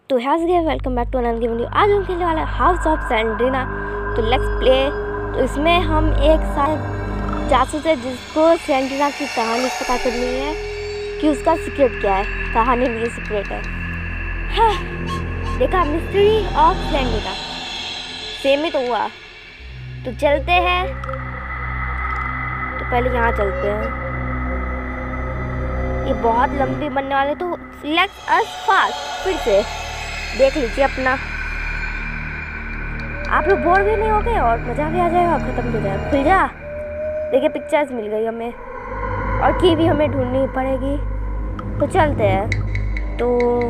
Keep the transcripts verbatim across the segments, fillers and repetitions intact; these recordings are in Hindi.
तो hey guys welcome back to another video. आज हम खेलने वाले हाउस ऑफ सैंड्रीना। तो लेट्स प्ले। तो इसमें हम एक साथ जासूस है जिसको सैंड्रीना की कहानी पता करनी है कि उसका सीक्रेट क्या है। कहानी में ये सीक्रेट है। हाँ, देखा मिस्ट्री ऑफ सैंड्रीना सेम ही तो हुआ। तो चलते हैं। तो पहले यहाँ चलते हैं। ये बहुत लंबी बनने वाले, तो लेट्स अस फास्ट। फिर से देख लीजिए अपना, आप लोग बोर भी नहीं हो गए और मज़ा भी आ जाएगा, ख़त्म हो जाएगा। खुल जा। देखिए पिक्चर्स मिल गई हमें और की भी हमें ढूंढनी पड़ेगी। तो चलते हैं। तो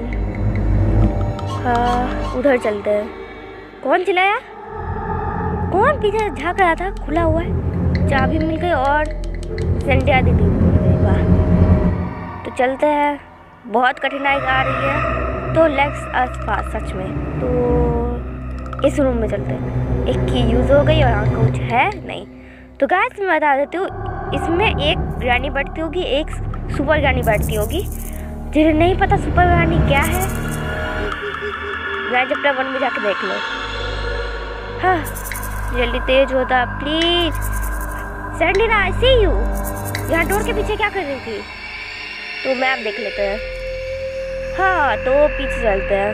हाँ, उधर चलते हैं। कौन चिल्लाया? कौन पीछे झाँक रहा था? खुला हुआ है। चाबी मिल गई और सैंड्रीना दीदी मिल गई। वाह। तो चलते हैं। बहुत कठिनाई आ रही है, तो लेट्स अस फास्ट। सच में तो इस रूम में चलते हैं। एक की यूज़ हो गई और यहाँ कुछ है नहीं। तो गाइस मैं बता देती हूँ, इसमें एक ग्रैनी बैठती होगी, एक सुपर ग्रैनी बैठती होगी। जिन्हें नहीं पता सुपर ग्रैनी क्या है, ग्रैनी चैप्टर वन में जाके देख लो। हाँ, जल्दी तेज होता please. Sandrina I see you. यहाँ डोर के पीछे क्या कर रही थी? तो मैप देख लेते हैं। हाँ, तो पीछे चलते हैं।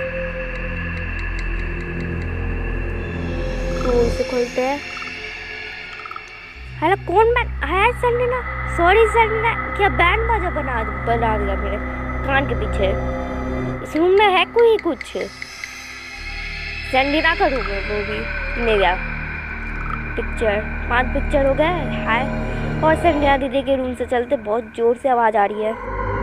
तो इसे खोलते हैं। हेलो, कौन बैंड है? सैंड्रीना। सॉरी सैंड्रीना, क्या बैंड बाजा बना बना दिया मेरे कान के पीछे। इस रूम में है कोई कुछ? सैंड्रीना का रूम है वो भी नहीं गया। पिक्चर पांच पिक्चर हो गए। हाय। और सैंड्रीना दीदी के रूम से चलते। बहुत जोर से आवाज़ आ रही है।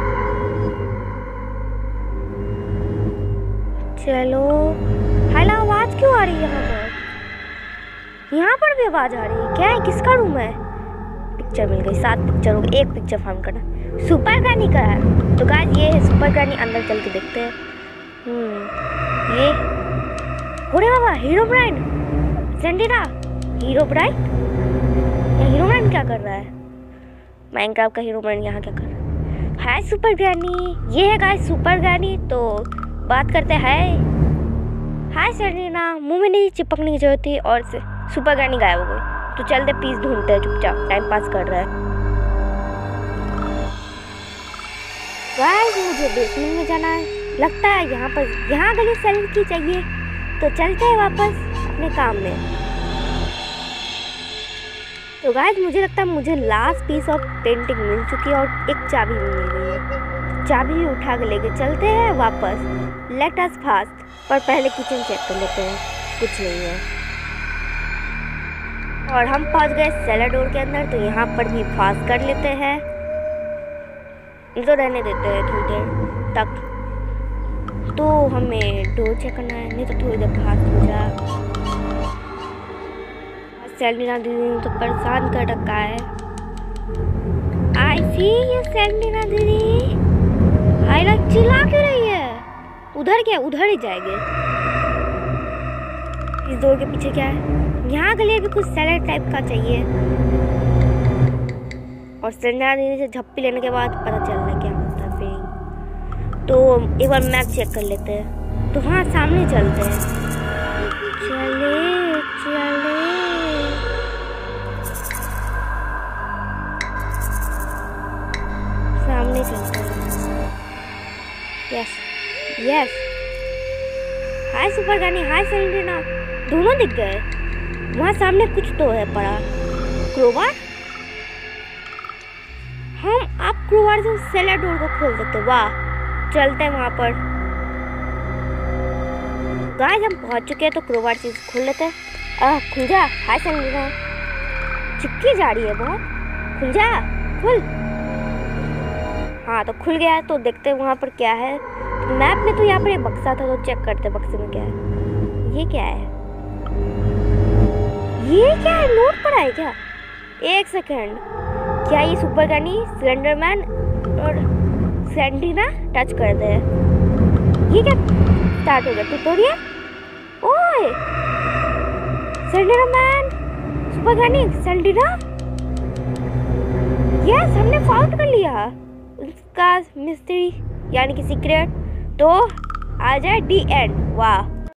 चलो। हेलो, आवाज़ क्यों आ रही है यहाँ पर? यहाँ पर भी आवाज़ आ रही है। क्या है? किसका रूम है? पिक्चर मिल गई। सात पिक्चर हो गई। एक पिक्चर फाउंड करना। सुपर ग्रैनी का है। तो गाइस ये है सुपर ग्रैनी। अंदर चल के देखते हैं। हम्म ये अरे बाबा, Herobrine. Sandrina Herobrine. ये हीरो ब्राइन क्या कर रहा है? माइनक्राफ्ट का हीरो ब्राइन यहाँ क्या कर रहा है? Hi super granny. ये है गाइस सुपर ग्रैनी। तो बात करते हैं। हाय सैंड्रीना। मुंह में नहीं चिपकने की जरूरत थी और सुपर ग्रैनी गायब हो गई। तो चलते पीस ढूंढते हैं। चुपचाप टाइम पास कर रहा है। गाइस मुझे बेसमेंट में जाना है। लगता है यहाँ पर यहाँ गली सेल की चाहिए। तो चलते हैं वापस अपने काम में। तो गाइस मुझे लगता है मुझे लास्ट पीस ऑफ पेंटिंग मिल चुकी है और एक चाबी भी मिल गई है। चाबी भी उठा के लेके चलते हैं वापस। Let us fast. पर पहले किचन चेक कर लेते हैं। कुछ नहीं है। और हम पहुंच गए सेलर डोर के अंदर। तो यहाँ पर भी फास्ट कर लेते हैं। तो रहने देते हैं थोड़ी देर तक। तो हमें डोर चेक करना है, नहीं तो थोड़ी देर फास्ट हो जाए। सैंड्रीना दीदी ने तो परेशान कर रखा है। आई सी यू सैंड्रीना दीदी। हाय लग चिल्ला क्यों रही है? उधर क्या? उधर ही जाएंगे। इस डोर के पीछे क्या है? यहाँ के लिए भी कुछ सैलेड टाइप का चाहिए। और सैंड्रीना दीदी से झप्पी लेने के बाद पता चल रहा है क्या होता है फिर। तो एक बार मैप चेक कर लेते हैं। तो हाँ, सामने चलते हैं। चले चले। सामने चलते हैं। Yes yes. Hi super granny. Hi Sandrina. दोनों दिख गए। वहाँ सामने कुछ तो है पड़ा। क्रोबार। हम आप क्रोबार से सेलर डोर को खोल सकते हैं। वाह। चलते हैं वहाँ पर। गाइस हम पहुँच चुके हैं। तो क्रोबार चीज खोल लेते हैं। आह, खुल जा। हाय सैंड्रीना। चिपकी जा रही है बहुत। खुल जा। खुल। हाँ, तो खुल गया है। तो देखते हैं वहाँ पर क्या है। तो मैप में तो यहाँ पर एक बक्सा था, तो चेक करते हैं बक्से में क्या है। ये क्या है? ये क्या है? नोट पड़ा है क्या? एक सेकेंड। क्या ये सुपर ग्रैनी, स्लेंडरमैन और सैंड्रीना टच कर दे? ये क्या स्टार्ट हो गया? ट्यूटोरियल। ओए Sandman, super granny, Sandrina. Yes, हमने फाउंड कर लिया उसका मिस्ट्री यानी कि सीक्रेट। तो आ जाए डी एंड। वाह